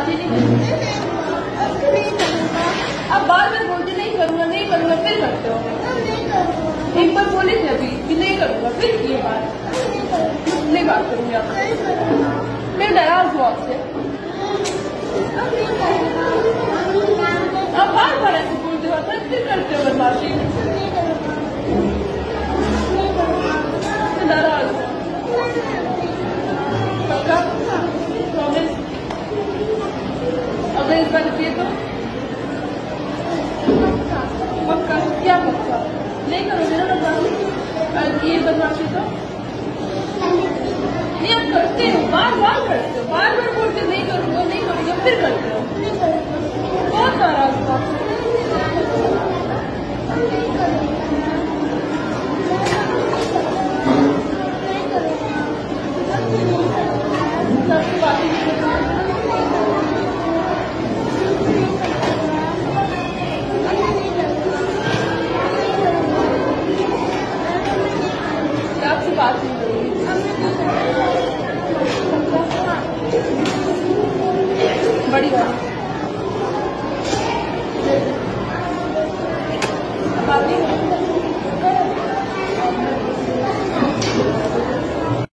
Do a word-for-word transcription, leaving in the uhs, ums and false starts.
बदमाशी नहीं करते। अब बार बार बोलते नहीं करूँगा नहीं करूँगा, फिर करते हो। एक बार बोली थी अभी कि नहीं करूँगा, फिर ये बात नहीं बात करूँगी आपसे। मैं नाराज हूँ आपसे। अब बार बार ऐसे बोलते हो, फिर करते हो बदमाशी। नाराज हूँ। पक्का? प्रॉमिस? अगर इस बार किए तो पक्का? क्या पक्का? नहीं करोगे ना बदमाशी? ये बदमाशी तो नहीं, आप करते हो, बार बार करते हो।